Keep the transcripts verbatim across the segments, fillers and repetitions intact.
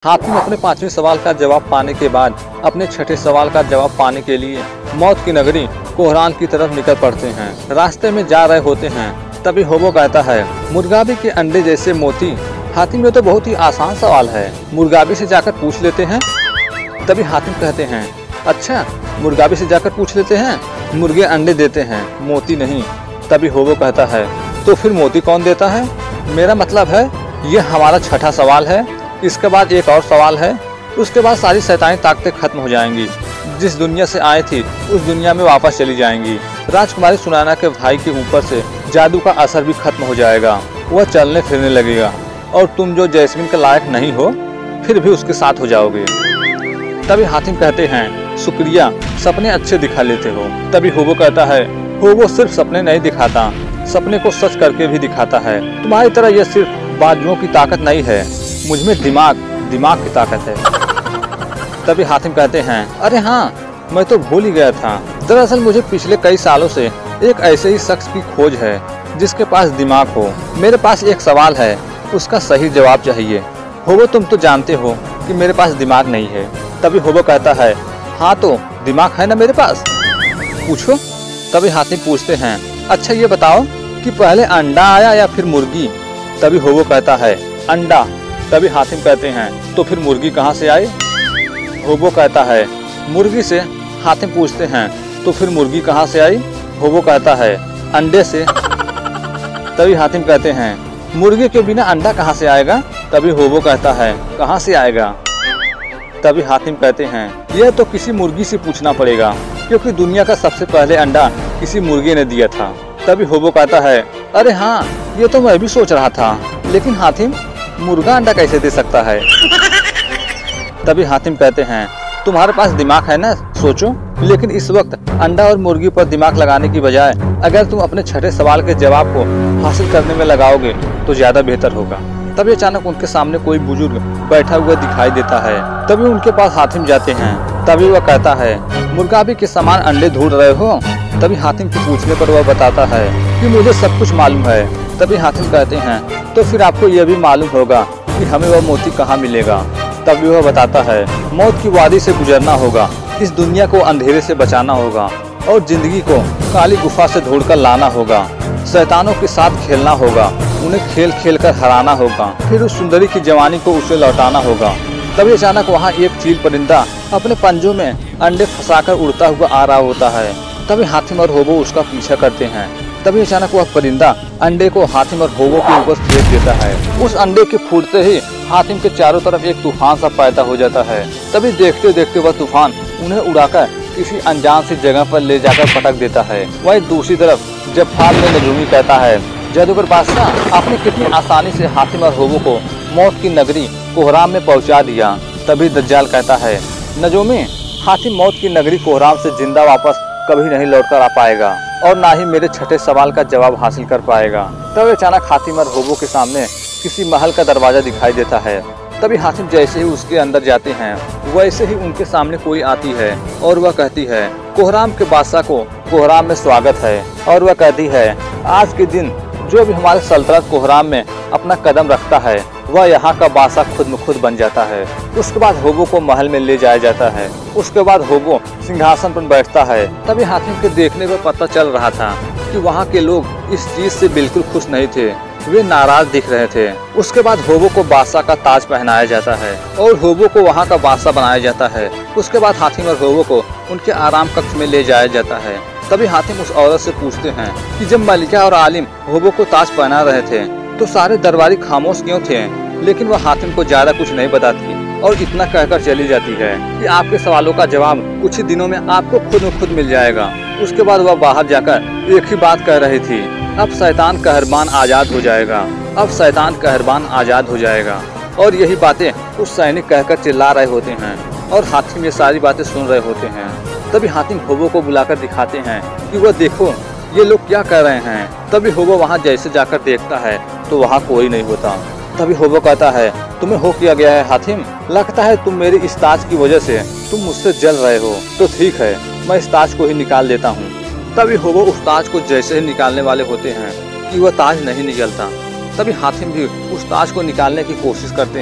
हातिम अपने पांचवें सवाल का जवाब पाने के बाद अपने छठे सवाल का जवाब पाने के लिए मौत की नगरी कोहरान की तरफ निकल पड़ते हैं। रास्ते में जा रहे होते हैं तभी होबो कहता है, मुर्गाबी के अंडे जैसे मोती। हातिम, ये तो बहुत ही आसान सवाल है, मुर्गाबी से जाकर पूछ लेते हैं। तभी हातिम कहते हैं, अच्छा मुर्गाबी से जाकर पूछ लेते हैं, मुर्गे अंडे देते हैं मोती नहीं। तभी होबो कहता है, तो फिर मोती कौन देता है? मेरा मतलब है ये हमारा छठा सवाल है। इसके बाद एक और सवाल है, उसके बाद सारी शैतानी ताकतें खत्म हो जाएंगी। जिस दुनिया से आए थी उस दुनिया में वापस चली जाएंगी। राजकुमारी सुनैना के भाई के ऊपर से जादू का असर भी खत्म हो जाएगा, वह चलने फिरने लगेगा और तुम जो जैस्मिन के लायक नहीं हो फिर भी उसके साथ हो जाओगे। तभी हातिम कहते हैं, शुक्रिया, सपने अच्छे दिखा लेते हो। तभी होबो कहता है, होबो सिर्फ सपने नहीं दिखाता, सपने को सच करके भी दिखाता है। तुम्हारी तरह यह सिर्फ बाजुओं की ताकत नहीं है, मुझमें दिमाग दिमाग की ताकत है। तभी हातिम कहते हैं, अरे हाँ, मैं तो भूल ही गया था। दरअसल मुझे पिछले कई सालों से एक ऐसे ही शख्स की खोज है जिसके पास दिमाग हो। मेरे पास एक सवाल है, उसका सही जवाब चाहिए। होबो, तुम तो जानते हो कि मेरे पास दिमाग नहीं है। तभी होबो कहता है, हाँ तो दिमाग है ना मेरे पास, पूछो। तभी हातिम पूछते हैं, अच्छा ये बताओ कि पहले अंडा आया या फिर मुर्गी? तभी होबो कहता है, अंडा। तभी हातिम कहते हैं, तो फिर मुर्गी कहाँ से आई? होबो कहता है, मुर्गी से। हातिम पूछते हैं, तो फिर मुर्गी कहाँ से आई? होबो कहता है, अंडे से। तभी हातिम कहते हैं, मुर्गी के बिना अंडा कहाँ से आएगा? तभी होबो कहता है, कहाँ से आएगा? तभी हातिम कहते हैं, यह तो किसी मुर्गी से पूछना पड़ेगा, क्योंकि दुनिया का सबसे पहले अंडा किसी मुर्गी ने दिया था। तभी होबो कहता है, अरे हाँ, ये तो मैं भी सोच रहा था, लेकिन हातिम, मुर्गा अंडा कैसे दे सकता है? तभी हातिम कहते हैं, तुम्हारे पास दिमाग है ना, सोचो। लेकिन इस वक्त अंडा और मुर्गी पर दिमाग लगाने की बजाय अगर तुम अपने छठे सवाल के जवाब को हासिल करने में लगाओगे तो ज्यादा बेहतर होगा। तभी अचानक उनके सामने कोई बुजुर्ग बैठा हुआ दिखाई देता है। तभी उनके पास हातिम जाते हैं। तभी वह कहता है, मुर्गाबी के समान अंडे ढूंढ रहे हो? तभी हातिम के पूछने पर वह बताता है कि मुझे सब कुछ मालूम है। तभी हातिम कहते हैं, तो फिर आपको यह भी मालूम होगा कि हमें वह मोती कहाँ मिलेगा? तभी वह बताता है, मौत की वादी से गुजरना होगा, इस दुनिया को अंधेरे से बचाना होगा और जिंदगी को काली गुफा से ढूंढकर लाना होगा। शैतानों के साथ खेलना होगा, उन्हें खेल खेल कर हराना होगा, फिर उस सुंदरी की जवानी को उसे लौटाना होगा। तभी अचानक वहाँ एक चील परिंदा अपने पंजों में अंडे फंसाकर उड़ता हुआ आ रहा होता है। तभी हातिम और होबो उसका पीछा करते हैं। तभी अचानक वह परिंदा अंडे को हातिम और होबो के ऊपर फेंक देता है। उस अंडे के फूटते ही हातिम के चारों तरफ एक तूफान सा पैदा हो जाता है। तभी देखते देखते वह तूफान उन्हें उड़ाकर किसी अनजान सी जगह पर ले जाकर पटक देता है। वही दूसरी तरफ जफार में नजूमी कहता है, जादूगर बादशाह, आपने कितनी आसानी से हातिम और होबो को मौत की नगरी कोहराम में पहुंचा दिया। तभी दज्जाल कहता है, नजूमी, हातिम मौत की नगरी कोहराम से जिंदा वापस कभी नहीं लौट कर आ पाएगा और ना ही मेरे छठे सवाल का जवाब हासिल कर पाएगा। तभी अचानक हातिम और होबो के सामने किसी महल का दरवाजा दिखाई देता है। तभी हातिम जैसे ही उसके अंदर जाते हैं वैसे ही उनके सामने कोई आती है और वह कहती है, कोहराम के बादशाह को कोहराम में स्वागत है। और वह कहती है, आज के दिन जो भी हमारे सल्तनत कोहराम में अपना कदम रखता है वह यहाँ का बादशाह खुद में खुद बन जाता है। उसके बाद होबो को महल में ले जाया जाता है। उसके बाद होबो सिंहासन पर बैठता है। तभी हातिम के देखने पर पता चल रहा था कि वहाँ के लोग इस चीज से बिल्कुल खुश नहीं थे, वे नाराज दिख रहे थे। उसके बाद होबो को बादशाह का ताज पहनाया जाता है और होबो को वहाँ का बादशाह बनाया जाता है। उसके बाद हातिम और होबो को उनके आराम कक्ष में ले जाया जाता है। तभी हातिम उस औरत से पूछते हैं कि जब मलिका और आलिम होबो को ताज पहना रहे थे तो सारे दरबारी खामोश क्यों थे? लेकिन वह हातिम को ज्यादा कुछ नहीं बताती और इतना कहकर चली जाती है कि आपके सवालों का जवाब कुछ ही दिनों में आपको खुद में खुद मिल जाएगा। उसके बाद वह बाहर जाकर एक ही बात कह रही थी, अब शैतान कहरबान आजाद हो जाएगा, अब शैतान कहरबान आजाद हो जाएगा। और यही बातें उस सैनिक कहकर चिल्ला रहे होते हैं और हातिम ये सारी बातें सुन रहे होते हैं। तभी हातिम होबो को बुलाकर दिखाते हैं कि वह देखो ये लोग क्या कर रहे हैं। तभी होबो वहाँ जैसे जाकर देखता है तो वहाँ कोई नहीं होता। तभी होबो कहता है, तुम्हें हो किया गया है हातिम, लगता है तुम मेरी इस ताज की वजह से तुम मुझसे जल रहे हो। तो ठीक है, मैं इस ताज को ही निकाल देता हूँ। तभी होबो उस ताज को जैसे ही निकालने वाले होते हैं कि वह ताज नहीं निकलता। तभी हातिम भी उस ताज को निकालने की कोशिश करते हैं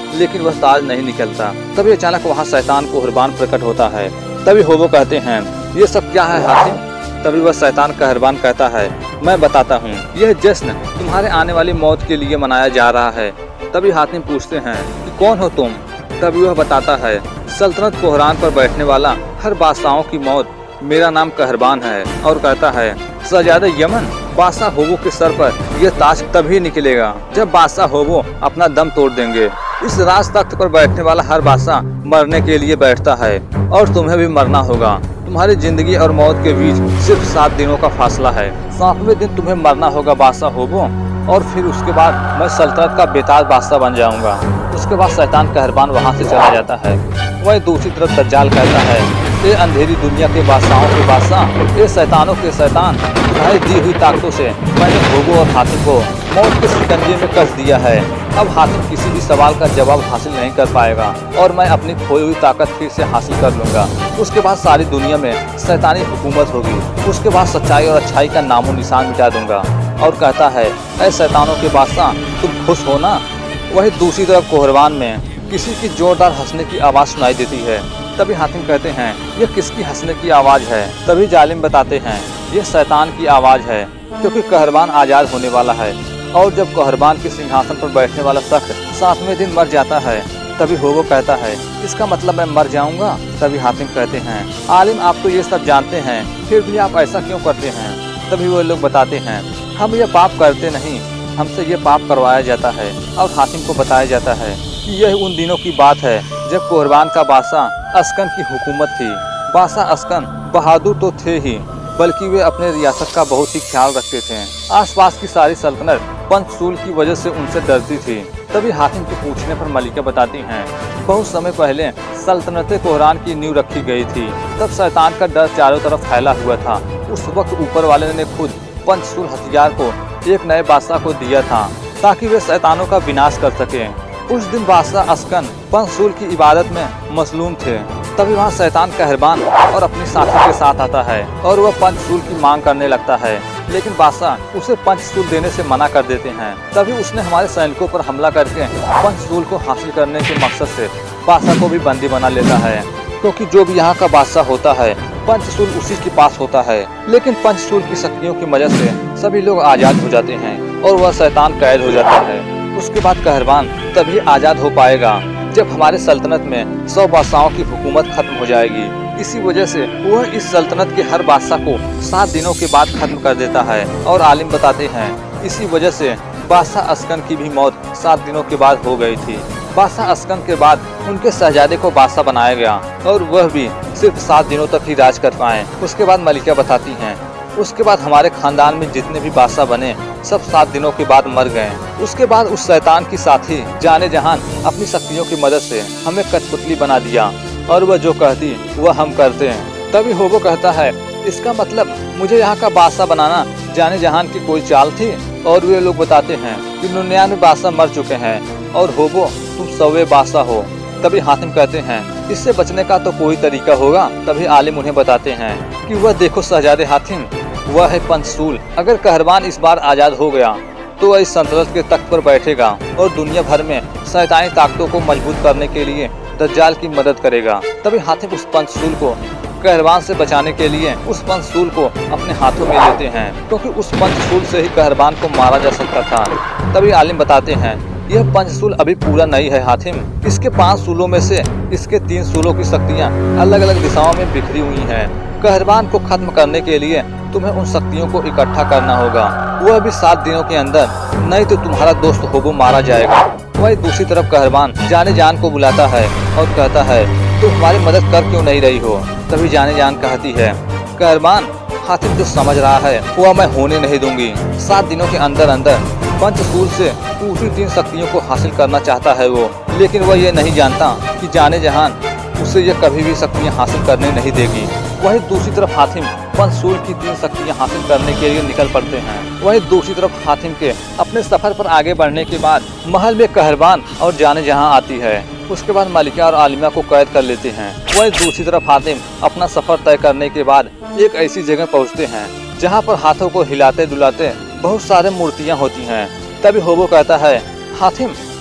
लेकिन वह ताज नहीं निकलता। तभी अचानक वहाँ शैतान कहरबान प्रकट होता है। तभी होबो कहते हैं, ये सब क्या है हातिम? तभी वह शैतान कहरबान कहता है, मैं बताता हूँ, यह जश्न तुम्हारे आने वाली मौत के लिए मनाया जा रहा है। तभी हातिम पूछते हैं कि कौन हो तुम? तभी वह बताता है, सल्तनत कोहरान पर बैठने वाला हर बादशाहों की मौत, मेरा नाम कहरबान है। और कहता है, शहजादे यमन, बादशाह होबो के सर पर यह ताज तभी निकलेगा जब बादशाह होबो अपना दम तोड़ देंगे। इस राज तख्त पर बैठने वाला हर बादशाह मरने के लिए बैठता है और तुम्हें भी मरना होगा। तुम्हारी जिंदगी और मौत के बीच सिर्फ सात दिनों का फासला है। सातवें दिन तुम्हें मरना होगा बादशाह होबो, और फिर उसके बाद मैं सल्तनत का बेताज बादशाह बन जाऊंगा। उसके बाद शैतान कहरबान वहाँ से चला जाता है। वह दूसरी तरफ दज्जाल कहता है, ये अंधेरी दुनिया के बादशाहों के बादशाह, ये शैतानों के शैतान, तुम्हारी दी हुई ताकतों से मैंने होबो और हातिम को मौत के शिकंजे में कस दिया है। अब हातिम किसी भी सवाल का जवाब हासिल नहीं कर पाएगा और मैं अपनी खोई हुई ताकत फिर से हासिल कर लूंगा। उसके बाद सारी दुनिया में शैतानी हुकूमत होगी। उसके बाद सच्चाई और अच्छाई का नामो निशान मिटा दूंगा। और कहता है, ऐ शैतानों के बादशाह, तुम खुश हो ना? वही दूसरी तरफ कोहरबान में किसी की जोरदार हंसने की आवाज़ सुनाई देती है। तभी हातिम कहते हैं, यह किसकी हंसने की आवाज़ है? तभी जालिम बताते हैं, यह शैतान की आवाज़ है, क्योंकि कहरबान आज़ाद होने वाला है। और जब कहरबान के सिंहासन पर बैठने वाला शख्स सातवें दिन मर जाता है, तभी होबो कहता है, इसका मतलब मैं मर जाऊंगा? तभी हातिम कहते हैं, आलिम, आप तो ये सब जानते हैं, फिर भी आप ऐसा क्यों करते हैं? तभी वो लोग बताते हैं, हम ये पाप करते नहीं, हमसे ये पाप करवाया जाता है। और हातिम को बताया जाता है कि यह उन दिनों की बात है जब कोहरबान का बादशाह अस्कन की हुकूमत थी। बादशाह अस्कन बहादुर तो थे ही, बल्कि वे अपने रियासत का बहुत ही ख्याल रखते थे। आसपास की सारी सल्तनत पंचसूल की वजह से उनसे डरती थी। तभी हातिम के पूछने पर मलिका बताती हैं, बहुत समय पहले सल्तनत कोहरान की नींव रखी गई थी। तब शैतान का डर चारों तरफ फैला हुआ था। उस वक्त ऊपर वाले ने खुद पंचसूल हथियार को एक नए बादशाह को दिया था ताकि वे शैतानों का विनाश कर सके। उस दिन बादशाह अस्कन पंचसूल की इबादत में मसलूम थे। तभी वहाँ शैतान कहरबान और अपनी साथी के साथ आता है और वह पंचसूल की मांग करने लगता है, लेकिन बादशाह उसे पंचसूल देने से मना कर देते हैं। तभी उसने हमारे सैनिकों पर हमला करके पंचसूल को हासिल करने के मकसद से बादशाह को भी बंदी बना लेता है, क्योंकि जो भी यहाँ का बादशाह होता है पंचसूल उसी के पास होता है। लेकिन पंचसूल की शक्तियों की मदद से सभी लोग आजाद हो जाते हैं और वह शैतान कैद हो जाता है। उसके बाद कहरबान तभी आजाद हो पाएगा जब हमारे सल्तनत में सौ बादशाहों की हुकूमत खत्म हो जाएगी। इसी वजह से वह इस सल्तनत के हर बादशाह को सात दिनों के बाद खत्म कर देता है। और आलिम बताते हैं, इसी वजह से बादशाह अस्कन की भी मौत सात दिनों के बाद हो गई थी। बादशाह अस्कन के बाद उनके शहजादे को बादशाह बनाया गया और वह भी सिर्फ सात दिनों तक ही राज कर पाए। उसके बाद मलिका बताती हैं, उसके बाद हमारे खानदान में जितने भी बादशाह बने सब सात दिनों के बाद मर गए। उसके बाद उस शैतान की साथी जाने जहान अपनी शक्तियों की मदद से हमें कठपुतली बना दिया और वह जो कहती वह हम करते हैं। तभी होबो कहता है, इसका मतलब मुझे यहाँ का बादशाह बनाना जाने जहान की कोई चाल थी? और वे लोग बताते हैं कि निन्यानवे बादशाह मर चुके हैं और होबो तुम सौवे बादशाह हो। तभी हातिम कहते हैं, इससे बचने का तो कोई तरीका होगा। तभी आलिम उन्हें बताते हैं कि वह देखो शहजादे हातिम, वह है पंचसूल। अगर कहरबान इस बार आजाद हो गया तो वह इस सल्तनत के तख्त पर बैठेगा और दुनिया भर में शैतानी ताकतों को मजबूत करने के लिए दज्जाल की मदद करेगा। तभी हातिम उस पंचसूल को कहरबान से बचाने के लिए उस पंचसूल को अपने हाथों में लेते हैं, क्योंकि उस पंचसूल से ही कहरबान को मारा जा सकता था। तभी आलिम बताते हैं, यह पंचसूल अभी पूरा नहीं है हातिम। इसके पांच सूलों में से इसके तीन सूलों की शक्तियाँ अलग अलग दिशाओं में बिखरी हुई हैं। कहरबान को खत्म करने के लिए तुम्हें उन शक्तियों को इकट्ठा करना होगा, वह भी सात दिनों के अंदर, नहीं तो तुम्हारा दोस्त होबो मारा जाएगा। वही दूसरी तरफ कहरबान जाने जान को बुलाता है और कहता है, तुम हमारी मदद कर क्यों नहीं रही हो? तभी जाने जान कहती है, कहरबान, हातिम जो समझ रहा है वह मैं होने नहीं दूंगी। सात दिनों के अंदर अंदर पंचसूल से पूरी तीन शक्तियों को हासिल करना चाहता है वो, लेकिन वह ये नहीं जानता कि जाने जहान उसे ये कभी भी शक्तियाँ हासिल करने नहीं देगी। वही दूसरी तरफ हातिम पंचसूल की तीन शक्तियाँ हासिल करने के लिए निकल पड़ते हैं। वही दूसरी तरफ हातिम के अपने सफर पर आगे बढ़ने के बाद महल में कहरबान और जाने जहां आती है। उसके बाद मलिका और आलिमा को कैद कर लेते हैं। वही दूसरी तरफ हातिम अपना सफर तय करने के बाद एक ऐसी जगह पहुँचते हैं जहाँ पर हाथों को हिलाते डुलाते बहुत सारे मूर्तियाँ होती हैं। तभी होबो कहता है, हातिम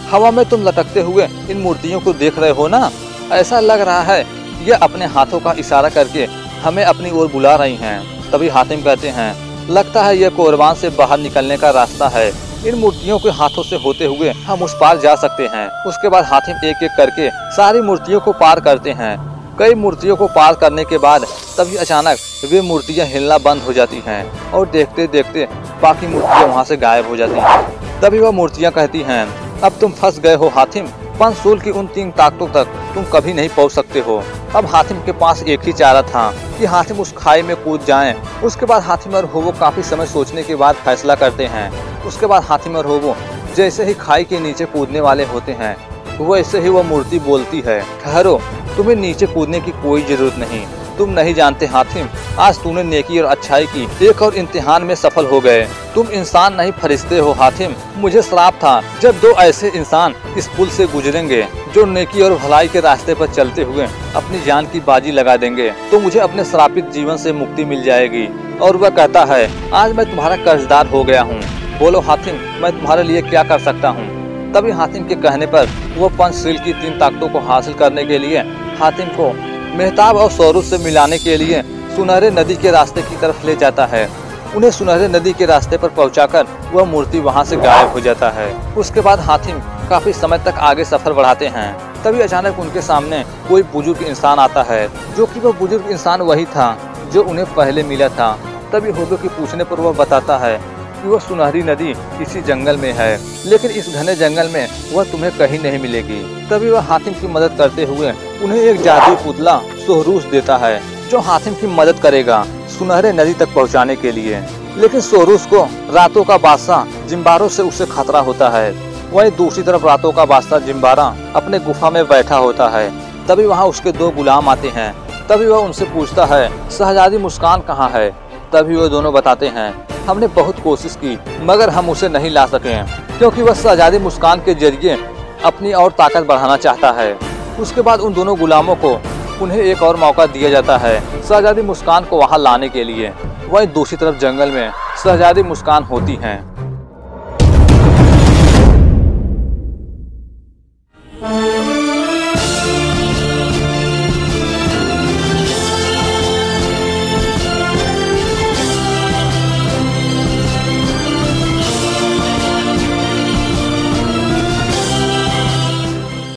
हवा में तुम लटकते हुए इन मूर्तियों को देख रहे हो ना? ऐसा लग रहा है ये अपने हाथों का इशारा करके हमें अपनी ओर बुला रही हैं। तभी हातिम कहते हैं, लगता है यह कोरबान से बाहर निकलने का रास्ता है। इन मूर्तियों के हाथों से होते हुए हम उस पार जा सकते हैं। उसके बाद हातिम एक एक करके सारी मूर्तियों को पार करते हैं। कई मूर्तियों को पार करने के बाद तभी अचानक वे मूर्तियां हिलना बंद हो जाती हैं और देखते देखते बाकी मूर्तियां वहां से गायब हो जाती हैं। तभी वह मूर्तियां कहती हैं, अब तुम फंस गए हो हातिम, पंचसूल की उन तीन ताकतों तक तुम कभी नहीं पहुंच सकते हो। अब हातिम के पास एक ही चारा था कि हातिम उस खाई में कूद जाएं। उसके बाद हातिम और होवो काफी समय सोचने के बाद फैसला करते हैं। उसके बाद हातिम और होवो जैसे ही खाई के नीचे कूदने वाले होते हैं वैसे ही वह मूर्ति बोलती है, ठहरो, तुम्हें नीचे कूदने की कोई जरूरत नहीं। तुम नहीं जानते हातिम, आज तूने नेकी और अच्छाई की एक और इम्तिहान में सफल हो गए। तुम इंसान नहीं फरिश्ते हो हातिम। मुझे श्राप था जब दो ऐसे इंसान इस पुल से गुजरेंगे जो नेकी और भलाई के रास्ते पर चलते हुए अपनी जान की बाजी लगा देंगे तो मुझे अपने श्रापित जीवन से मुक्ति मिल जाएगी। और वह कहता है, आज मैं तुम्हारा कर्जदार हो गया हूँ। बोलो हातिम, मैं तुम्हारे लिए क्या कर सकता हूँ? तभी हातिम के कहने पर वो पंचशील की तीन ताकतों को हासिल करने के लिए हातिम को मेहताब और सौरूज से मिलाने के लिए सुनहरे नदी के रास्ते की तरफ ले जाता है। उन्हें सुनहरे नदी के रास्ते पर पहुंचाकर वह मूर्ति वहां से गायब हो जाता है। उसके बाद हातिम काफी समय तक आगे सफर बढ़ाते हैं। तभी अचानक उनके सामने कोई बुजुर्ग इंसान आता है, जो कि वह बुजुर्ग इंसान वही था जो उन्हें पहले मिला था। तभी होदो के पूछने पर वह बताता है कि वह सुनहरी नदी इसी जंगल में है, लेकिन इस घने जंगल में वह तुम्हें कहीं नहीं मिलेगी। तभी वह हातिम की मदद करते हुए उन्हें एक जादुई पुतला सोहरूस देता है, जो हातिम की मदद करेगा सुनहरे नदी तक पहुंचाने के लिए। लेकिन सोहरूस को रातों का बादशाह जिम्बारो से उसे खतरा होता है। वहीं दूसरी तरफ रातों का बादशाह जिम्बारा अपने गुफा में बैठा होता है। तभी वहाँ उसके दो गुलाम आते हैं। तभी वह उनसे पूछता है, शहजादी मुस्कान कहाँ है? तभी वह दोनों बताते हैं, हमने बहुत कोशिश की मगर हम उसे नहीं ला सके, क्योंकि वह शहजादी मुस्कान के जरिए अपनी और ताकत बढ़ाना चाहता है। उसके बाद उन दोनों गुलामों को उन्हें एक और मौका दिया जाता है शहजादी मुस्कान को वहां लाने के लिए। वहीं दूसरी तरफ जंगल में शहजादी मुस्कान होती हैं।